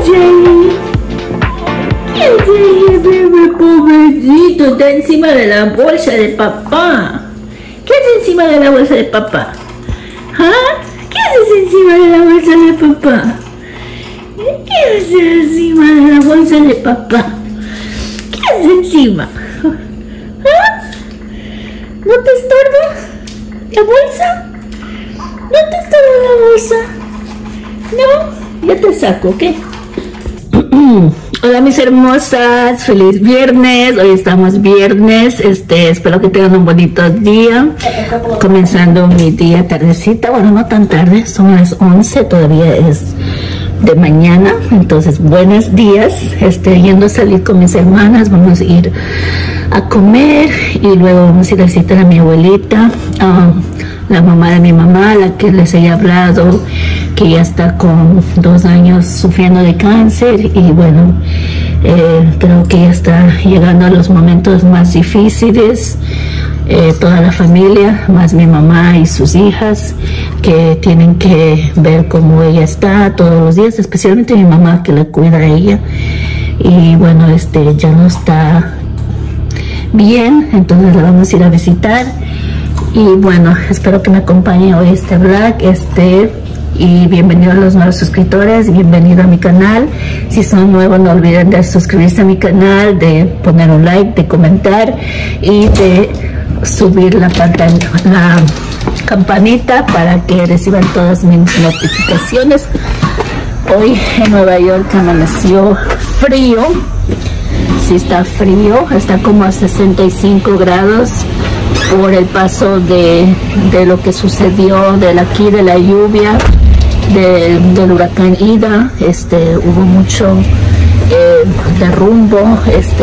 hace ahí? ¿Qué hace ahí, bebé? Pobrecito, está encima de la bolsa de papá. ¿Qué hace encima de la bolsa de papá? ¿Ah? ¿Qué haces encima de la bolsa de papá? ¿Qué haces encima de la bolsa de papá? ¿Qué haces encima? ¿Ah? ¿No te estorba la bolsa? ¿No te estorba la bolsa? ¿No? Ya te saco, ¿ok? Hola mis hermosas, feliz viernes. Hoy estamos viernes, espero que tengan un bonito día. Comenzando mi día tardecita, bueno, no tan tarde, son las 11, todavía es de mañana. Entonces, buenos días. Yendo a salir con mis hermanas, vamos a ir a comer y luego vamos a ir a visitar a mi abuelita, la mamá de mi mamá, la que les he hablado, que ya está con 2 años sufriendo de cáncer y bueno, creo que ya está llegando a los momentos más difíciles. Toda la familia, más mi mamá y sus hijas, que tienen que ver cómo ella está todos los días, especialmente mi mamá, que la cuida a ella. Y bueno, ya no está bien, entonces la vamos a ir a visitar. Y bueno, espero que me acompañe hoy este vlog, y bienvenidos a los nuevos suscriptores, bienvenido a mi canal. Si son nuevos, no olviden de suscribirse a mi canal, de poner un like, de comentar y de subir la campanita para que reciban todas mis notificaciones. Hoy en Nueva York amaneció frío, sí está frío, está como a 65 grados por el paso de lo que sucedió de la lluvia del huracán Ida. Hubo mucho derrumbo,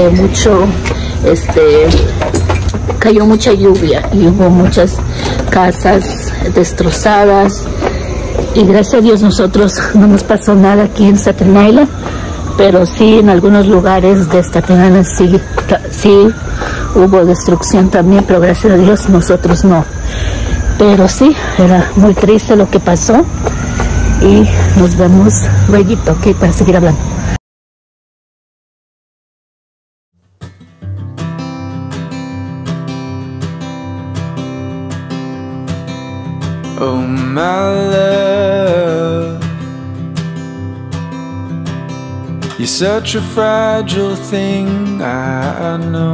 cayó mucha lluvia y hubo muchas casas destrozadas, y gracias a Dios nosotros no nos pasó nada aquí en Staten Island, pero sí en algunos lugares de Staten Island sí hubo destrucción también, pero gracias a Dios nosotros no. Pero sí, era muy triste lo que pasó y nos vemos luego, ¿ok? Para seguir hablando. Oh my love, you're such a fragile thing, I know.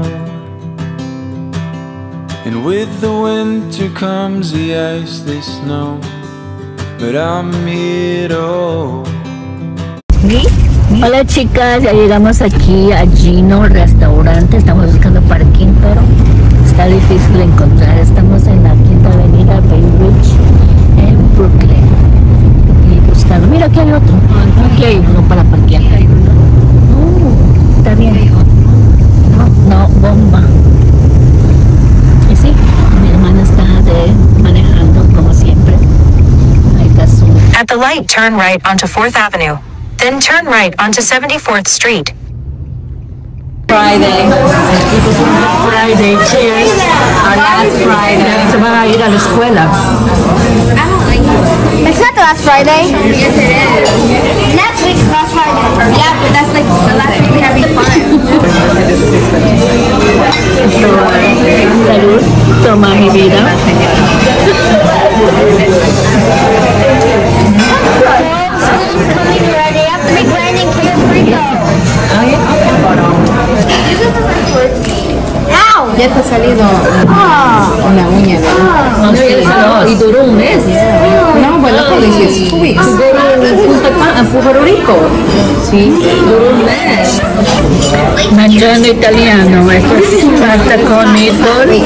And with the winter comes the ice, the snow, but I'm here to hold. Hola chicas, ya llegamos aquí a Gino Restaurante. Estamos buscando parking, pero está difícil de encontrar. Estamos en la Quinta Avenida Bay Ridge en Brooklyn y buscando. Mira, aquí hay otro. Aquí hay uno para parquear. Está bien. No, bomba. Y sí, mi hermana está manejando como siempre. Ahí está su... At the light, turn right onto 4th Avenue. Then turn right onto 74th Street. Friday, cheers. Our last Friday. Se van a ir a la escuela. It's not the last Friday. Yes, it is. Next week's last Friday. Yeah, but that's like the last week we have fun. Salud, toma mi vida. Ready? Have to make landing for your burrito. Ow! Ya te ha salido una uña, ¿verdad? No, sí, y duró un mes. No, bueno, como dices, 2 weeks. Puerto Rico. Sí, duró un mes. Mangiando italiano, esto es pasta con meatball.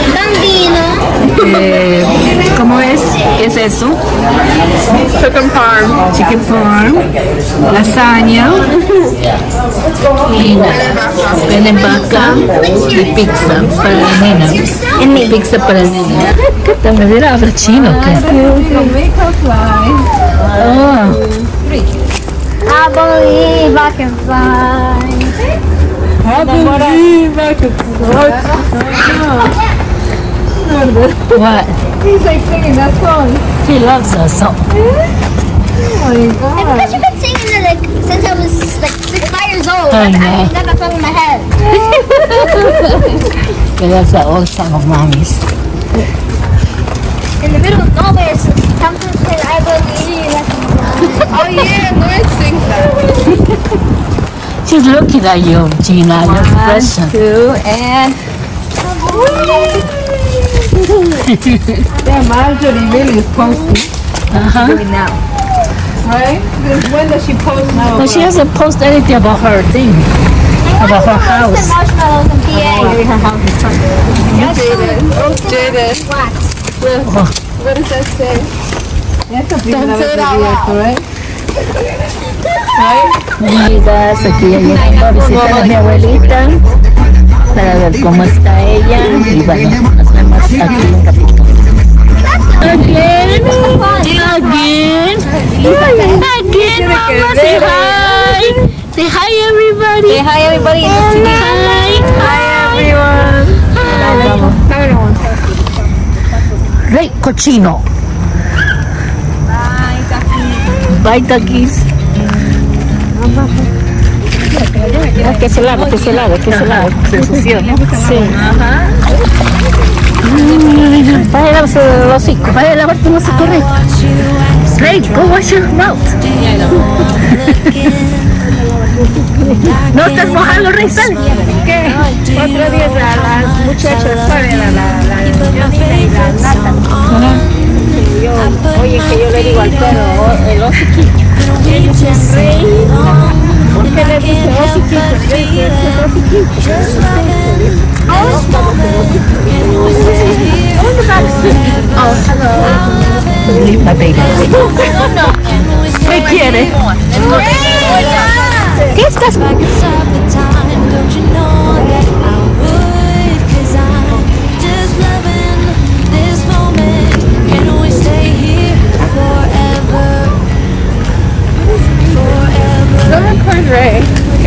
¿Cómo es? ¿Qué es eso? Chicken parm. Chicken parm, lasaña y pene vaca y pizza para la nena. Pizza para el niño. ¿Qué tal? ¿Me habla chino? ¿Qué? Oh. I believe I can fly. I believe I can fly. What? He's like singing that song. He loves that song. Oh my God. Because you've been singing it like since I was like 5 years old. I I know. never fell in my head. That's the old song of mommies. In the middle of nowhere, so something said, I believe. Oh yeah, Lauren sings that. She's looking at you, Gina. Your expression. 2, and... Yeah, Marjorie really is posting right now. Right? Because when does she post now? But she hasn't posted anything about her thing. About her house. Marshmallows and PA. Maybe her house is something. Jaden. Oh, Jaden. Wax. What does that say? That's a primera vez que vi esto, right? Amigas, aquí ya llegando a visitar a mi abuelita para ver cómo está ella y bueno, nos vemos aquí un ratito. Again, Mama, say hi. Say hi, everybody. Say hi, everybody. Hi, everyone. Rey cochino. Bye, Takis. Que se lave, que se lave, que se lave. Se ensució, ¿no? Sí. Vaya a lavarse el hocico. Vaya a lavarte el hocico, Rey. Rey, go wash your mouth. No estás mojando, Rey, sal. ¿Qué? Otro día las muchachas, ¿saben? La Janina y la Nata. Oye, que yo le digo al perro, el hociquito. Y ellos dicen, Rey, ¿por qué le dice hociquito? Rey, ¿qué es hociquito? Leave my baby. ¿Qué quiere? ¿Qué estás? Don't record Ray.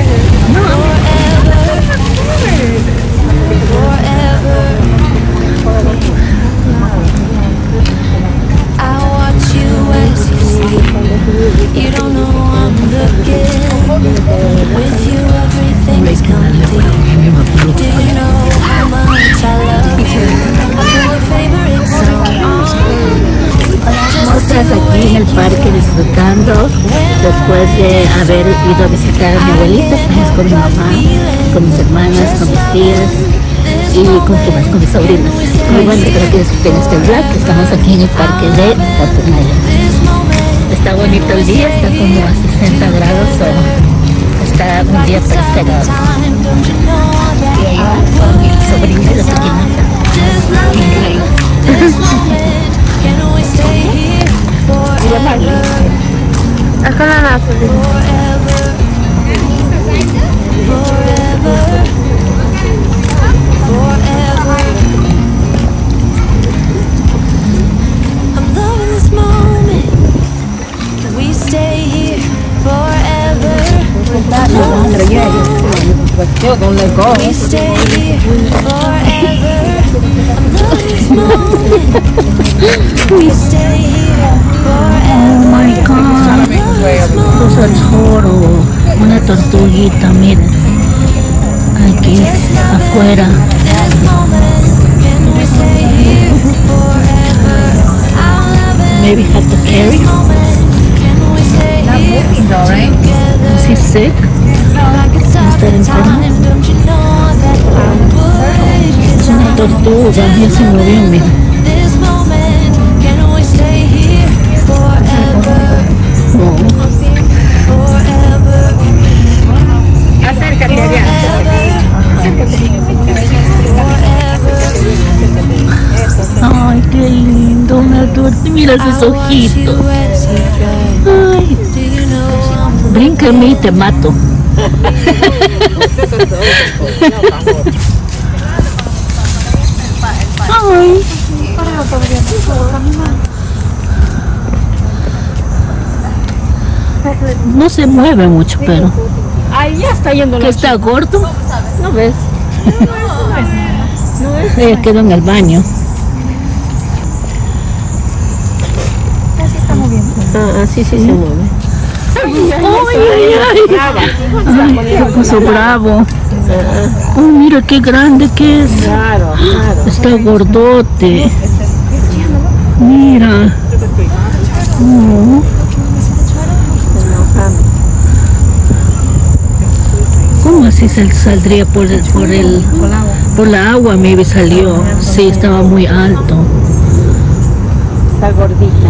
You don't know I'm looking. With you everything's complete. Do you know how much I love you? I'm your favorite song. Nosotras aquí en el parque disfrutando después de haber ido a visitar a mi abuelita. Estamos con mi mamá, con mis hermanas, con mis tías y con mis sobrinas. Muy bueno, espero que disfruten este vlog. Estamos aquí en el parque de Staten Island. Está bonito el día, está como a 60 grados o está un día perfecto. Y ahí va con mi sobrina y la pequeñita. Increíble. Es con la Nata. I'm loving this moment. Can we stay here forever? We stay here forever. I'm loving this moment. We stay here forever. Oh my God, es el toro, una tortuguita, miren, aquí afuera. This moment, can we stay here forever? I'll love it. Maybe have to carry. Can we stay here together? Is he sick? I could stop the time, don't you know that I would? Es una tortuga, ya se movió, mira. This moment, can we stay here forever? Oh. Forever. Acércate allá. Ay, qué lindo, una tortuga. Mira sus ojitos. Ay, brinca en mí y te mato. Ay. No se mueve mucho, pero Ahí ya está yendo que la está gordo. ¿No ves? Ella quedó en el baño. Ah, sí se mueve. Se puso bravo. Oh, mira qué grande que es. Está gordote. Mira. Oh. ¿Cómo así saldría por la agua? Maybe salió. Sí, estaba muy alto. Está gordita.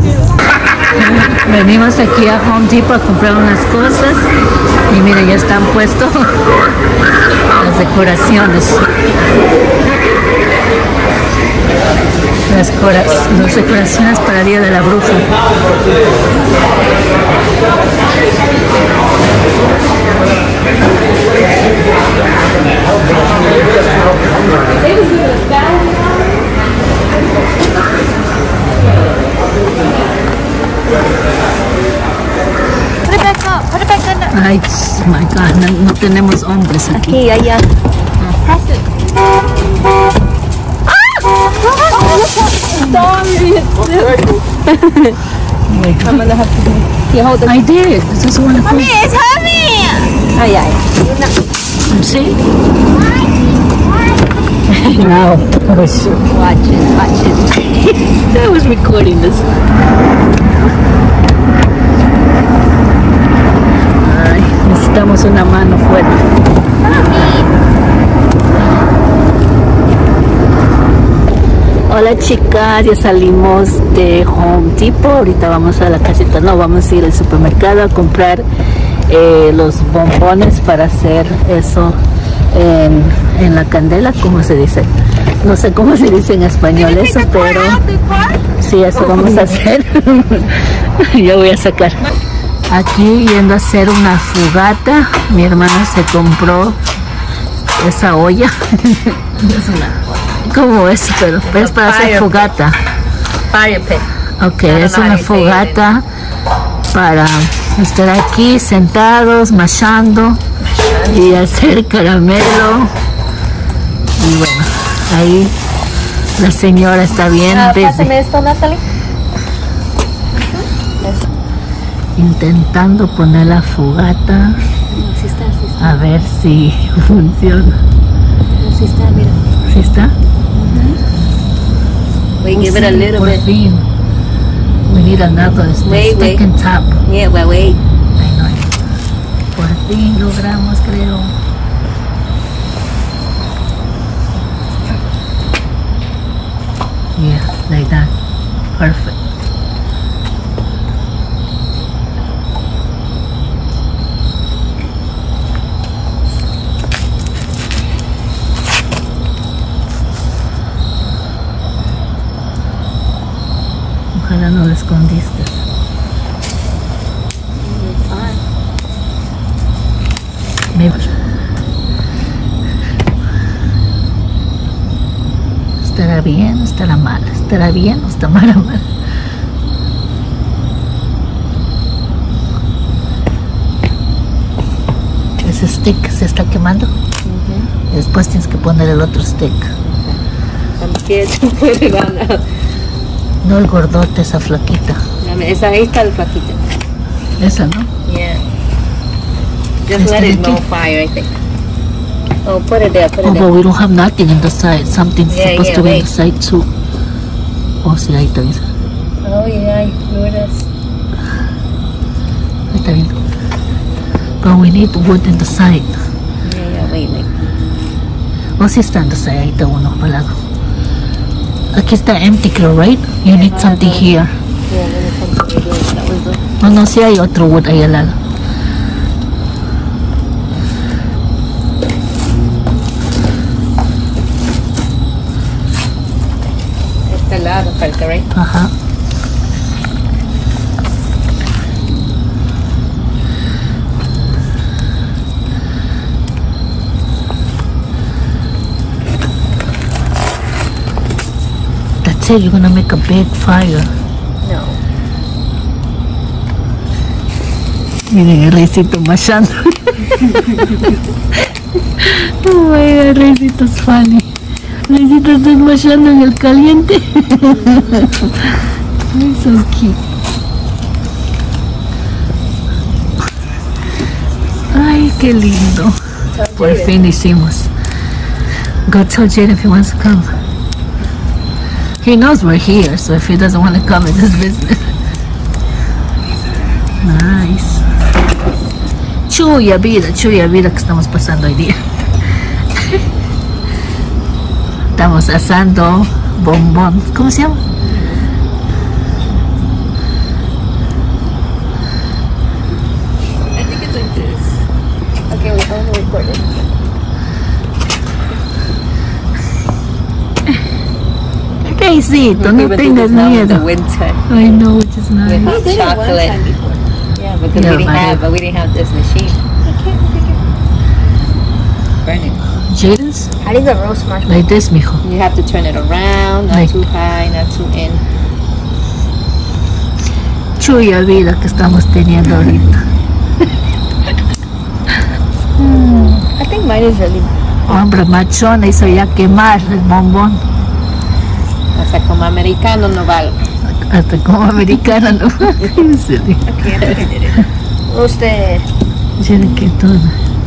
Venimos aquí a Home Depot a comprar unas cosas y miren, ya están puestos las decoraciones. Las decoraciones para el Día de la Bruja. Ay, my God, no tenemos hombres aquí. Aquí, allá. I did. This is one of them. It's heavy! Ay, ay. See? No. Oh, shoot. Watch it. I was recording this. Ay, necesitamos una mano fuerte. Hola chicas, ya salimos de Home Depot. Ahorita vamos a la casita, no, vamos a ir al supermercado a comprar los bombones para hacer eso en la candela, ¿cómo se dice? No sé cómo se dice en español eso, pero sí, eso vamos a hacer. Yo voy a sacar. Aquí yendo a hacer una fogata, mi hermana se compró esa olla. ¿Cómo es? Pero es para hacer fogata. Fire pit. Ok, es una fogata para estar aquí sentados, machando y hacer caramelo. Y bueno, ahí la señora está bien Pásame esto, Natalie. intentando poner la fogata. Sí está. A ver si funciona. Sí está, mira. ¿Sí está? Wait, give it a little Por bit. fin. We need another stick wait. and tap. Yeah, wait. I know. Por fin logramos, creo. Yeah, like that. Perfect. Ojalá no lo escondiste. ¿Estará bien o estará mal? ¿Estará bien o está mal? Ese stick se está quemando. Después tienes que poner el otro stick. También se puede ganar. No el gordote, esa flaquita. Esa ahí está el flaquita. Esa, ¿no? Yeah. Just let it no fire, I think. Oh, put it there, Oh, but we don't have nothing in the side. Something's supposed to be in the side too. Oh, sí, ahí está bien. Oh, yeah, look at this. Ahí está bien. But we need wood in the side. Yeah, wait. Oh, sí está en the side. Ahí está uno para el lado. Aquí está empty, creo, right? You need something here. Yeah, that was the... Oh, no, sí hay otro wood ahí al lado. Este lado, falta, right? Ajá. That's it, you're gonna make a big fire. No. Miren el Reycito machando. Oh my God, Reycito es funny. Reycito está machando en el caliente. It's so cute. Qué lindo. Por fin hicimos. Go tell Jade if he wants to come. He knows we're here, so if he doesn't want to come, it's his business. Nice. Chuya vida que estamos pasando hoy día. Estamos asando bombón. ¿Cómo se llama? I think it's like this. Okay, we're going to record it. Raycito, no tengas miedo. Winter. I know, which is nice. With hot chocolate. Yeah, because we didn't have this machine. Burn it. Jaden's? How do you get roast marshmallow? Like this, mijo. You have to turn it around, not Like- too high, not too in. Chuya vida que estamos teniendo ahorita. I think mine is really Hombre machona hizo ya quemar el bombón. Hasta como americano no vale. Hasta como americana, ¿no? Sí. roasted. Miren que todo.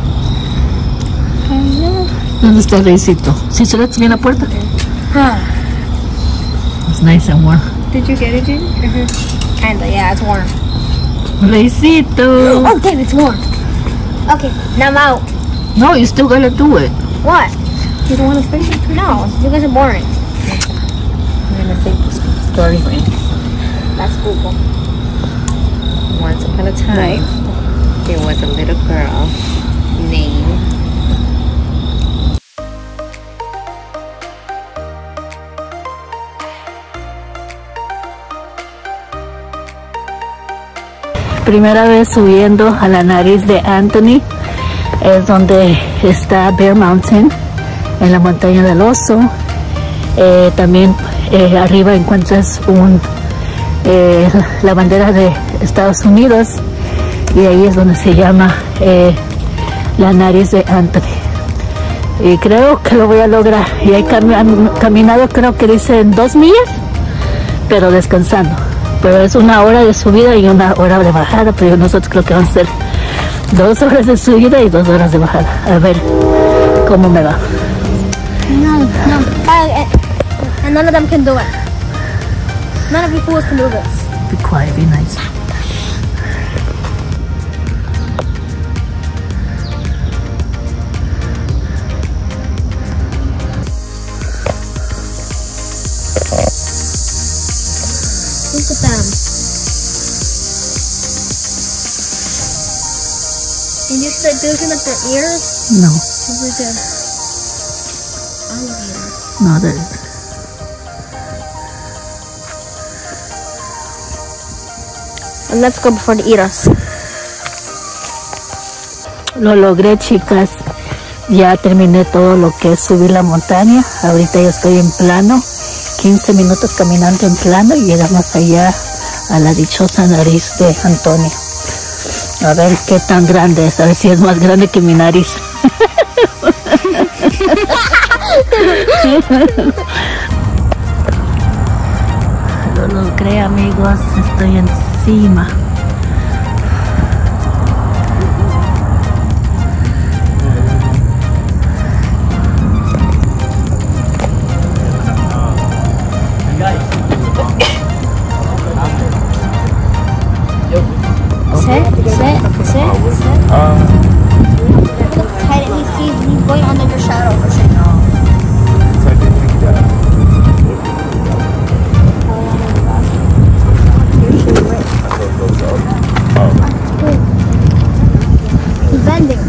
¿Dónde está Raycito? ¿Sí se lo bien la puerta? It's nice and warm. Did you get it, Jane? Kinda, yeah, it's warm. Raycito! Okay, it's warm. Okay, now I'm out. No, you still gotta do it. What? You don't want to stay? No, you guys are boring. I'm gonna take this story for you. That's cool. Once upon a time, there was a little girl named Primera vez subiendo a la nariz de Anthony, es donde está Bear Mountain, en la montaña del oso. También arriba encuentras la bandera de Estados Unidos, y ahí es donde se llama la nariz de Anthony. Y creo que lo voy a lograr. Y he caminado, creo que dicen 2 millas, pero descansando. Pero es 1 hora de subida y 1 hora de bajada, pero nosotros creo que van a ser 2 horas de subida y 2 horas de bajada. A ver cómo me va. No. And none of them can do it. None of you fools can do this. Be quiet, be nice. Look at them. And you start building up their ears? No, With their alligators. no, there. And let's go before they eat us. Lo logré, chicas. Ya terminé todo lo que es subir la montaña. Ahorita ya estoy en plano. 15 minutos caminando en plano y llegamos allá a la dichosa nariz de Antonio. A ver qué tan grande es. A ver si es más grande que mi nariz. Lo logré, amigos. Estoy encima. Sit. Tight at least, he's going under your shadow for sure. He's bending.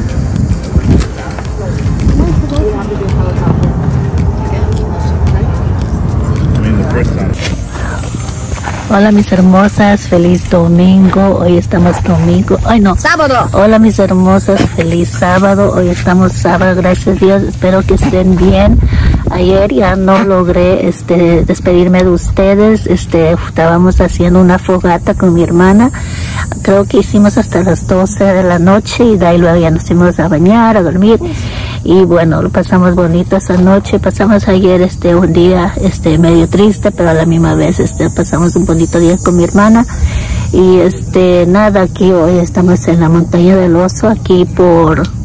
Hola mis hermosas, feliz domingo. Hoy estamos domingo. Ay no. Sábado. Hola mis hermosas, feliz sábado. Hoy estamos sábado, gracias a Dios. Espero que estén bien. Ayer ya no logré despedirme de ustedes. Estábamos haciendo una fogata con mi hermana. Creo que hicimos hasta las 12 de la noche y de ahí luego ya nos fuimos a bañar, a dormir. Y bueno, lo pasamos bonito esa noche. Pasamos ayer un día medio triste, pero a la misma vez pasamos un bonito día con mi hermana. Y nada, aquí hoy estamos en la montaña del oso, aquí por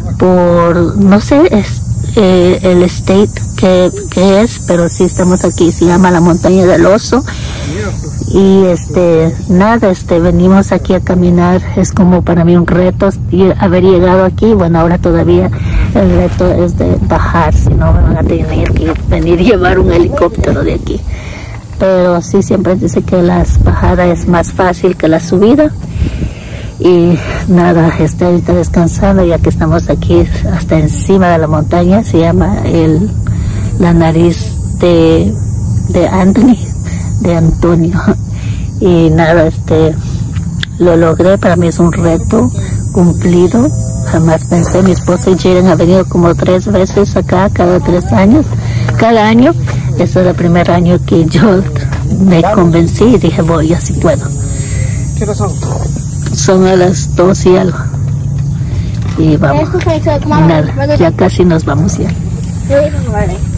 por, no sé, el state que es, pero sí estamos aquí. Se llama la Montaña del Oso. Y nada, venimos aquí a caminar. Es como para mí un reto haber llegado aquí. Bueno, ahora todavía el reto es de bajar, si no me van a tener que venir a llevar un helicóptero de aquí. Pero sí, siempre dice que la bajada es más fácil que la subida. Y nada, ahorita descansando ya que estamos aquí hasta encima de la montaña. Se llama la nariz de Antonio. Y nada, lo logré. Para mí es un reto cumplido. Jamás pensé. Mi esposo y Jaden ha venido como 3 veces acá, cada 3 años, cada año. Este es el primer año que yo me convencí y dije, voy, así puedo. ¿Qué hora son? Son a las 2 y algo. Y vamos. Nada, ya casi nos vamos ya.